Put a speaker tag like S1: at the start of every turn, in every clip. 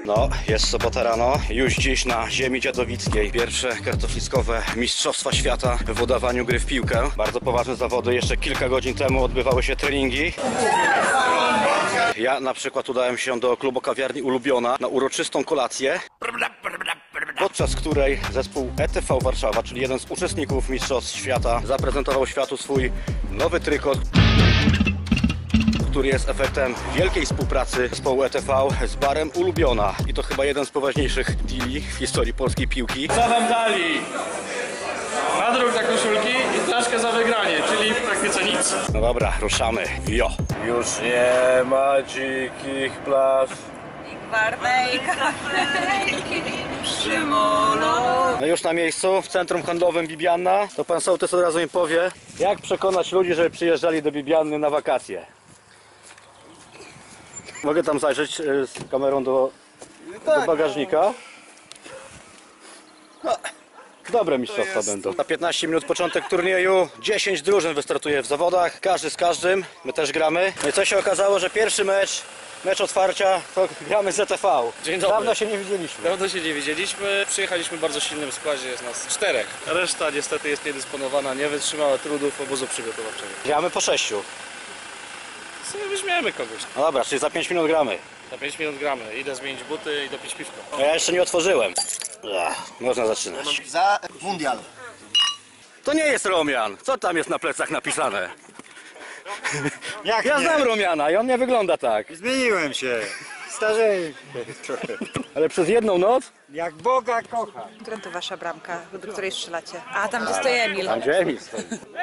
S1: No, jest sobota rano, już dziś na ziemi dziadowickiej pierwsze kartofliskowe mistrzostwa świata w udawaniu gry w piłkę. Bardzo poważne zawody, jeszcze kilka godzin temu odbywały się treningi. Ja na przykład udałem się do klubu kawiarni Ulubiona na uroczystą kolację, podczas której zespół ETV Warszawa, czyli jeden z uczestników mistrzostw świata, zaprezentował światu swój nowy trykot, który jest efektem wielkiej współpracy zespołu ETV z barem Ulubiona. I to chyba jeden z poważniejszych deali w historii polskiej piłki.
S2: Co wam dali? Nadruk na koszulki i flaszkę za wygranie, czyli w praktyce nic.
S1: No dobra, ruszamy. Jo! Już nie ma dzikich plaż. No już na miejscu, w centrum handlowym Bibiana. To pan sołtys od razu mi powie, jak przekonać ludzi, żeby przyjeżdżali do Bibiany na wakacje. Mogę tam zajrzeć z kamerą do bagażnika. Dobre mistrzostwa będą. Na 15 minut początek turnieju, 10 drużyn wystartuje w zawodach, każdy z każdym, my też gramy. No i co się okazało, że pierwszy mecz otwarcia, to gramy z ETV.
S2: Dzień dobry.
S1: Dawno się nie widzieliśmy.
S2: Dawno się nie widzieliśmy, przyjechaliśmy w bardzo silnym składzie, jest nas 4. Reszta niestety jest niedysponowana, nie wytrzymała trudów obozu przygotowawczego.
S1: Gramy po 6.
S2: Sobie weźmiemy kogoś.
S1: No dobra, czyli za 5 minut gramy.
S2: Za 5 minut gramy, idę zmienić buty i dopić piwko.
S1: Ja jeszcze nie otworzyłem. Można zaczynać.
S3: Za mundial.
S1: To nie jest Romian. Co tam jest na plecach napisane?
S3: Jak
S1: Ja
S3: nie?
S1: znam Romiana i on nie wygląda tak.
S3: Zmieniłem się. Starzeję trochę.
S1: Ale przez jedną noc?
S3: Jak Boga kocha.
S4: Która to wasza bramka, do której strzelacie? A, tam gdzie stoi Emil.
S1: Tam gdzie Emil stoi.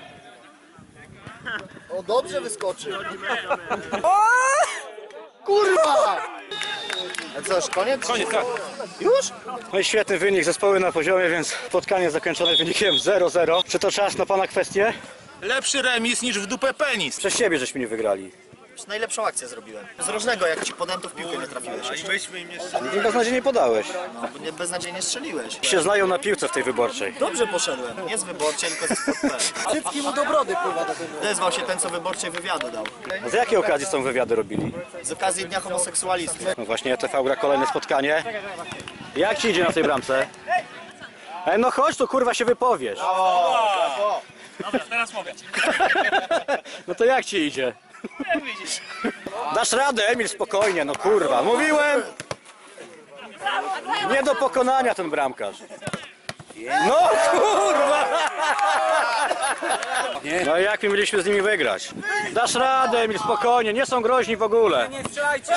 S3: O, dobrze wyskoczy. Kurwa! A co, już koniec?
S2: Koniec, tak.
S3: Już?
S1: No i świetny wynik, zespoły na poziomie, więc spotkanie zakończone wynikiem 0-0. Czy to czas na pana kwestię?
S5: Lepszy remis niż w dupę penis.
S1: Przez ciebie żeśmy nie wygrali.
S3: Najlepszą akcję zrobiłem. Z rożnego, jak ci podałem, to w piłkę nie trafiłeś.
S1: I beznadziejnie podałeś.
S3: Bo nie beznadziejnie strzeliłeś.
S1: Się znają na piłce w tej wyborczej.
S3: Dobrze poszedłem. Nie z wyborczej, tylko ze Sport.pl. Cycki mu do brody, kurwa. Odezwał się ten, co wyborczej wywiadu dał.
S1: A z jakiej okazji są wywiady robili?
S3: Z okazji Dnia Homoseksualistów.
S1: No właśnie ETV gra kolejne spotkanie. Jak ci idzie na tej bramce? Ej, no chodź tu, kurwa, się wypowiesz.
S2: Dobra, teraz mogę.
S1: No to jak ci idzie?
S2: Jak widzisz.
S1: Dasz radę, Emil, spokojnie, no kurwa. Mówiłem! Nie do pokonania ten bramkarz. No kurwa! No i jak my mieliśmy z nimi wygrać? Dasz radę, Emil, spokojnie, nie są groźni w ogóle. Nie strzelajcie!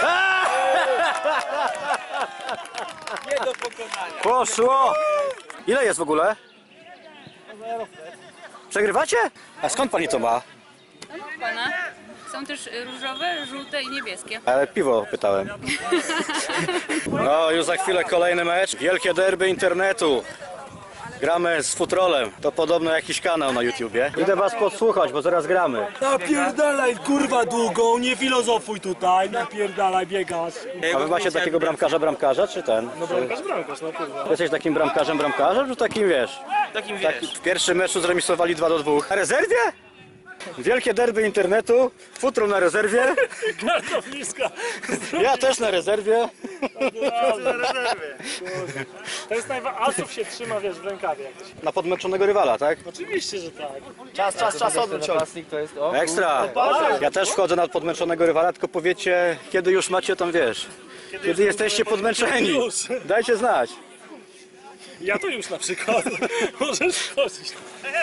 S1: Nie do pokonania. Poszło! Ile jest w ogóle? Przegrywacie? A skąd pani to ma?
S6: Pana. Są też różowe, żółte i niebieskie.
S1: Ale piwo pytałem. No już za chwilę kolejny mecz. Wielkie derby internetu. Gramy z Futrolem. To podobno jakiś kanał na YouTubie. Idę was podsłuchać, bo zaraz gramy.
S7: Napierdalaj, kurwa, długą, nie filozofuj tutaj, napierdalaj, biegasz.
S1: A wy macie takiego bramkarza, czy ten?
S2: No bramkarz, no kurwa.
S1: Jesteś takim bramkarzem, czy takim wiesz?
S2: Takim wiesz.
S1: W pierwszym meczu zremisowali 2-2. Na rezerwie? Wielkie derby internetu. Futrol na rezerwie.
S7: Kartofliska.
S1: Ja też na rezerwie.
S7: To jest asów się trzyma, wiesz, w rękawie jakoś.
S1: Na podmęczonego rywala, tak?
S7: Oczywiście, że tak.
S3: Czas, odwróć.
S1: Ekstra! Ja też wchodzę na podmęczonego rywala, tylko powiedzcie, kiedy już macie tam, wiesz, kiedy jesteście podmęczeni.
S7: Już.
S1: Dajcie znać.
S7: Ja to już na przykład. Możesz wchodzić.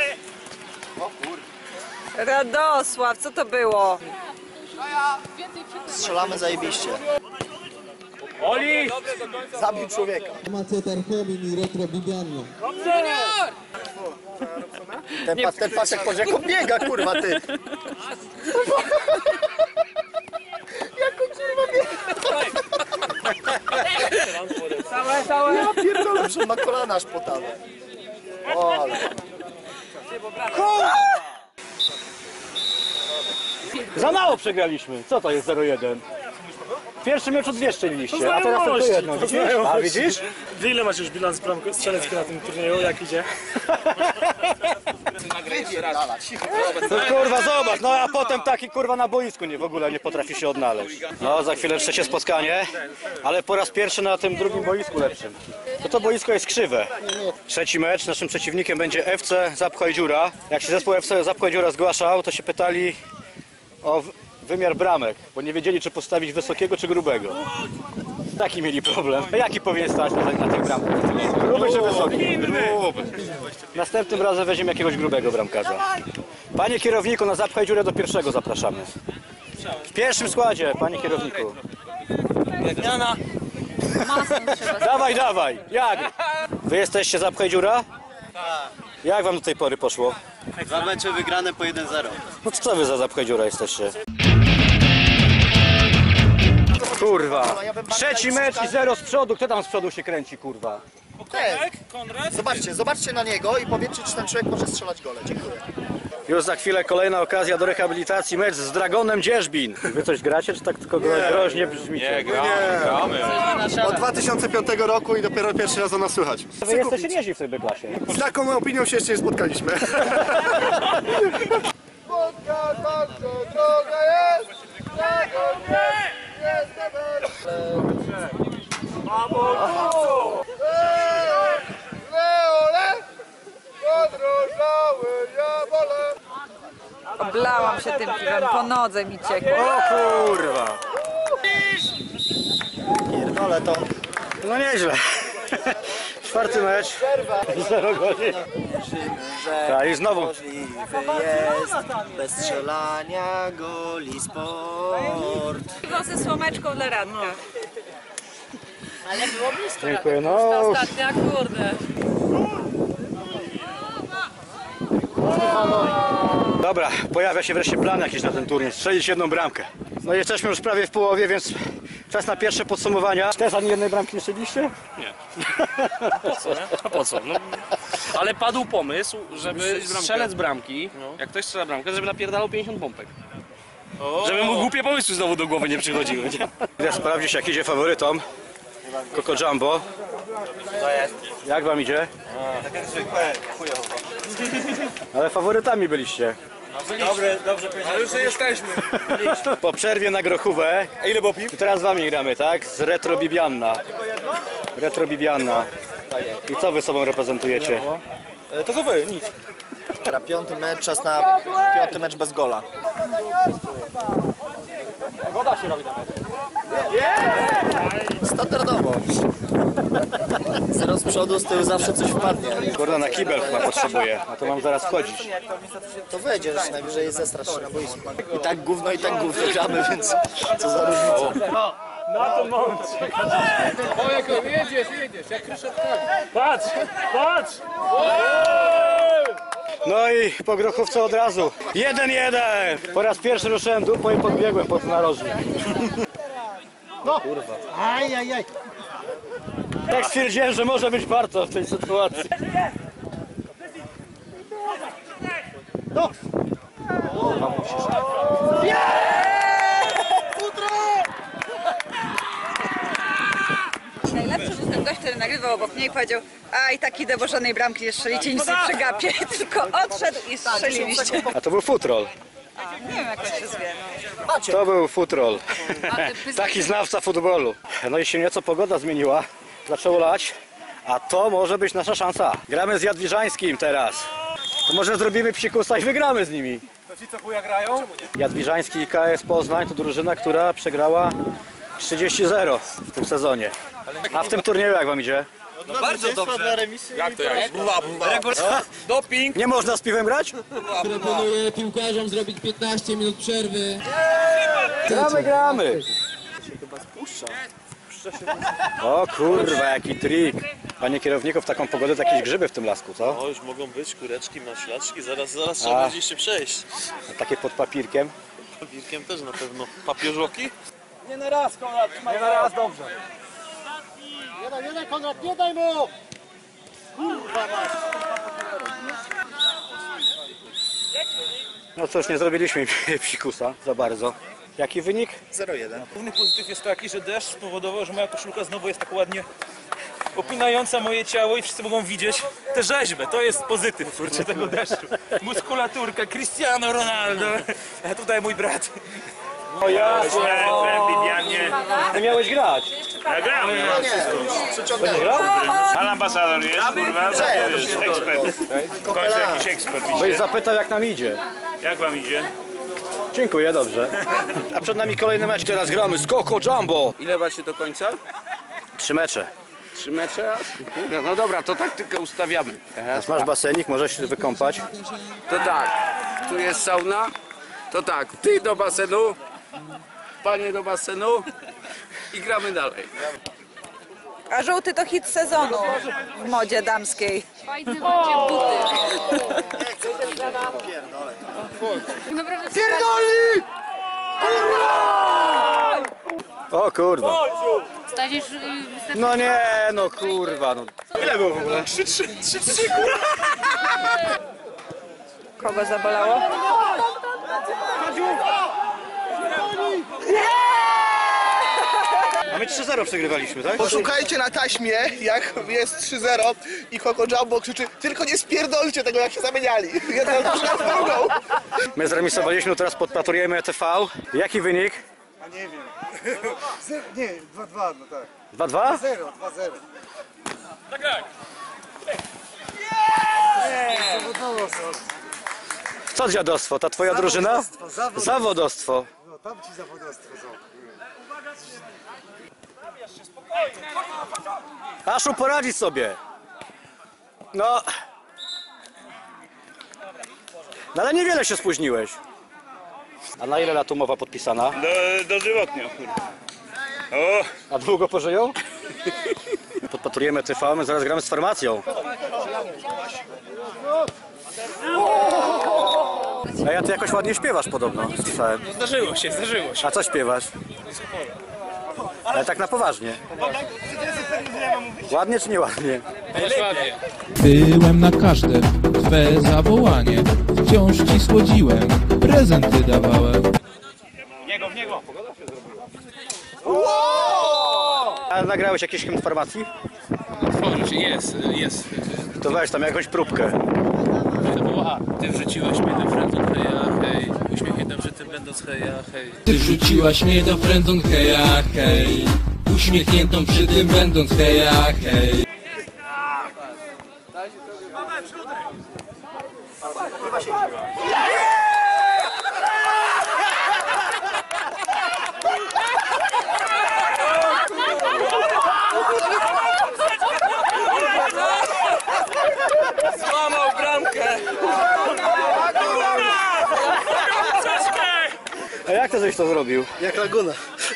S4: Radosław, co to było?
S3: Strzelamy zajebiście.
S7: Oli!
S3: Zabił człowieka.
S8: Formacja Tarchowin i Retro Bibiania.
S3: Ten pasek po rzeku biega, kurwa, ty. Jak on kurwa biega? Całe. Ja pierdolę, że ma kolana aż potawe. O, ale...
S1: Za mało przegraliśmy. Co to jest 0-1? pierwszym meczu 2 strzeliliście, a teraz tylko jedno. Widzisz? A widzisz?
S7: Wy ile macie już bilans strzelecki na tym turnieju? Jak idzie?
S1: No kurwa, zobacz, no a potem taki kurwa na boisku w ogóle nie potrafi się odnaleźć. No za chwilę trzecie spotkanie, ale po raz pierwszy na tym drugim boisku lepszym. To boisko jest krzywe. Trzeci mecz, naszym przeciwnikiem będzie FC Zapchaj Dziura. Jak się zespół FC Zapchaj Dziura zgłaszał, to się pytali o wymiar bramek, bo nie wiedzieli, czy postawić wysokiego, czy grubego. Taki mieli problem. Jaki powinien stać na tych bramkach? Gruby czy wysoki? Gruby. Następnym razem weźmiemy jakiegoś grubego bramkarza. Panie kierowniku, na Zapchaj Dziurę do pierwszego zapraszamy. W pierwszym składzie, panie kierowniku. Dawaj, dawaj. Jak? Wy jesteście Zapchaj Dziura? Tak. Jak wam do tej pory poszło?
S3: 2 mecze wygrane po 1-0.
S1: No co wy za Zapchaj Dziura jesteście? Kurwa. Trzeci mecz i 0 z przodu. Kto tam z przodu się kręci, kurwa?
S3: Zobaczcie na niego i powiedzcie, czy ten człowiek może strzelać gole. Dziękuję.
S1: Już za chwilę kolejna okazja do rehabilitacji. Mecz z Dragonem Dzierżbin. Wy coś gracie, czy tak tylko groźnie brzmicie?
S5: Nie, gramy.
S3: Od 2005 roku i dopiero pierwszy raz o nas słychać.
S1: Wy jesteście nieźli w tej klasie.
S3: Z taką opinią się jeszcze nie spotkaliśmy.
S4: Oblałam się tym piwem, po nodze mi ciekło.
S1: O kurwa.
S3: Pierdolę to.
S1: No nieźle. Czwarty mecz. 0 goli. Tak, i znowu.
S3: Możliwy jest bez strzelania goli sport.
S4: Piwo ze słomeczką dla Radka.
S1: Dziękuję. No.
S6: Ostatnia, kurde.
S1: Dobra, pojawia się wreszcie plan jakiś na ten turniej. Strzelić jedną bramkę. No i jesteśmy już prawie w połowie, więc czas na pierwsze podsumowania. Też ani jednej bramki nie strzeliliście?
S2: A po co? No, ale padł pomysł, żeby strzelec bramki, jak ktoś strzela bramkę, żeby napierdalał 50 pompek. Żeby mu głupie pomysły znowu do głowy nie przychodziły. Nie?
S1: Idę sprawdzić, jak idzie faworytom. Coco Jumbo. Jak wam idzie? Ale faworytami byliście.
S2: Ale już jesteśmy.
S1: Po przerwie na grochówę.
S5: A ile było piw?
S1: I teraz z wami gramy, tak? Z Retro Bibianna. Retro Bibianna. I co wy sobą reprezentujecie?
S5: To co wy? Nic.
S3: Na 5. mecz, czas na 5. mecz bez gola. Standardowo. 0 z przodu, z tyłu zawsze coś wpadnie.
S1: Kurde, na kibel chyba potrzebuję. A to mam zaraz wchodzić.
S3: To wejdziesz, najwyżej zestrasz się na boisku. I tak gówno gramy, więc co za różnica.
S7: Na to moment. Patrz, patrz!
S1: No i po grochówce od razu. 1-1. Po raz pierwszy ruszyłem dupą i podbiegłem pod narożnik. No. Kurwa.
S3: Ajajaj.
S1: Tak stwierdziłem, że może być warto w tej sytuacji. No.
S4: Najlepszy był ten gość, który nagrywał obok mnie i powiedział: a i tak idę, bo żadnej bramki nie strzelicie, nic nie przegapię. Tylko odszedł i strzeliliście.
S1: A to był futrol.
S4: Nie wiem, jak on się zwie.
S1: To był futrol. Taki znawca futbolu. No i się nieco pogoda zmieniła. Zaczęło lać. A to może być nasza szansa. Gramy z Jadwiżańskim teraz. To może zrobimy psikusa i wygramy z nimi.
S5: To ci co chuja grają?
S1: Jadwiżański i KS Poznań to drużyna, która przegrała 30-0 w tym sezonie. A w tym turnieju jak wam idzie?
S5: No bardzo dobrze. Jak to jak? Doping.
S1: Nie można z piwem grać?
S8: Proponuję piłkarzom zrobić 15 minut przerwy.
S1: Gramy! O kurwa, jaki trik. Panie kierowniku, w taką pogodę to jakieś grzyby w tym lasku, co?
S9: O, już mogą być kureczki, maślaczki, zaraz trzeba będzie się przejść.
S1: Takie pod papierkiem.
S9: Wilkiem też na pewno. Papieżoki?
S3: Nie na raz, Konrad, nie na raz, dobrze. Nie daj, Konrad, nie daj mu! Kurwa masz!
S1: No cóż, nie zrobiliśmy psikusa za bardzo. Jaki wynik?
S3: 0-1.
S5: Główny pozytyw jest taki, że deszcz spowodował, że moja koszulka znowu jest tak ładnie opinająca moje ciało i wszyscy mogą widzieć tę rzeźbę. To jest pozytyw, kurczę, tego deszczu. Muskulaturka, Cristiano Ronaldo. A tutaj mój brat.
S7: O ja,
S1: Ty miałeś grać.
S10: Gramy.
S1: Będziesz grał?
S10: Pan ambasador jest, kurwa, jest ekspert. W końcu jakiś ekspert.
S1: Byś zapytał, jak nam idzie.
S10: Jak wam idzie?
S1: Dziękuję, dobrze. A przed nami kolejny mecz. Teraz gramy z Coco Jumbo.
S2: Ile macie do końca?
S1: 3 mecze.
S2: 3 mecze? No dobra, to taktykę ustawiamy.
S1: Teraz masz basenik, możesz się wykąpać.
S2: To tak, tu jest sauna. To tak, ty do basenu, panie do basenu i gramy dalej.
S4: A żółty to hit sezonu w modzie damskiej.
S6: Fajne macie buty. Naprawdę
S3: Pierdoli!
S1: O kurwa.
S6: staniesz...
S1: No nie, no kurwa. No. Ile było w ogóle?
S5: 3-3,
S4: Kogo zabolało?
S1: A my 3-0 przegrywaliśmy, tak?
S3: Poszukajcie na taśmie, jak jest 3-0 i Coco Jumbo krzyczy: tylko nie spierdolcie tego, jak się zamieniali. Jeden przed drugą.
S1: My zremisowaliśmy, teraz podpatrujemy ETV. Jaki wynik?
S3: A nie wiem. Nie, 2-2, no tak.
S1: 2-2?
S3: 0, 2-0.
S1: Co dziadostwo? Ta twoja drużyna? Zawodostwo.
S3: No tam ci zawodowstwo są.
S1: Aszu, poradzi sobie. No. No ale niewiele się spóźniłeś. A na ile lat umowa podpisana?
S10: Dożywotnio, kurwa. O!
S1: A długo pożyją? Podpatrujemy TV, my zaraz gramy z formacją. A ty jakoś ładnie śpiewasz podobno, słyszałem.
S5: Zdarzyło się.
S1: A co śpiewasz? Ale tak na poważnie. Ładnie czy nieładnie?
S8: Byłem na każde twe zawołanie. Wciąż ci słodziłem, prezenty dawałem.
S10: W niego!
S1: A nagrałeś jakiś hymn formacji?
S2: Jest.
S1: To weź tam jakąś próbkę.
S2: To było ty wrzuciłeś mnie do friendzone, heja, hej. Uśmiechniętym przy tym będąc, heja, hej.
S8: Ty wrzuciłaś mnie do friendzone, heja, hej. Uśmiechniętą przy tym będąc, heja, hej.
S5: Złamał bramkę.
S1: A jak to żeś to zrobił?
S3: Jak Laguna.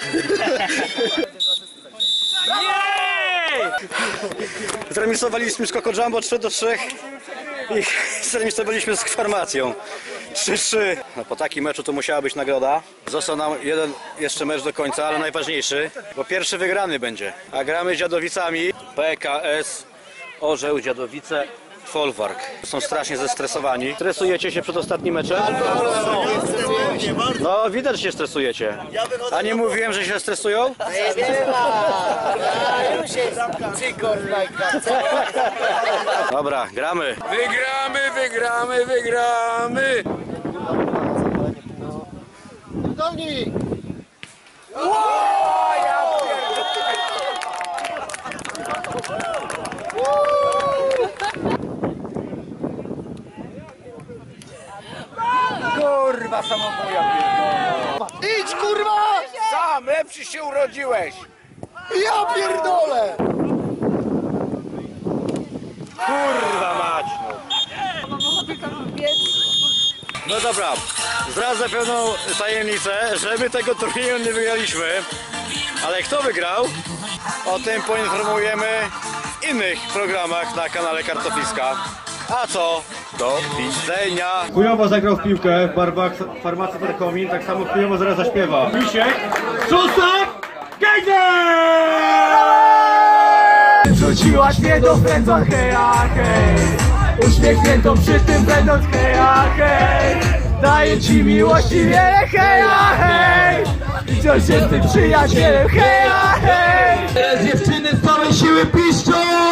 S1: Zremisowaliśmy z Coco Jumbo 3-3 i zremisowaliśmy z formacją 3-3. No, po takim meczu to musiała być nagroda. Został nam jeden jeszcze mecz do końca, ale najważniejszy, bo pierwszy wygrany będzie. A gramy z Dziadowicami. PKS Orzeł Dziadowice Folwark. Są strasznie zestresowani. Stresujecie się przed ostatnim meczem? No widać, że się stresujecie. A nie mówiłem, że się stresują? Dobra, gramy.
S2: Wygramy!
S3: Budownik!
S5: Kurwa samobuja.
S3: Idź, kurwa!
S5: Sam lepszy się urodziłeś.
S3: Ja pierdolę!
S1: Kurwa mać, no dobra, zdradzę pewną tajemnicę, że my tego turnieju nie wygraliśmy. Ale kto wygrał? O tym poinformujemy w innych programach na kanale Kartofiska. A co? Do widzenia! Chujowo zagrał w piłkę w barwach farmacji Perkomin, tak samo chujowo zaraz zaśpiewa. Misiek, Susek, Gejzer!
S7: Wrzuciłaś mnie do friendzone, heja, hej. Uśmiechniętą przy tym będąc, heja, hej.
S3: daję ci miłości wiele, heja, hej! Wciąż jestem przyjacielem, heja, hej! Teraz dziewczyny z całej siły piszczą!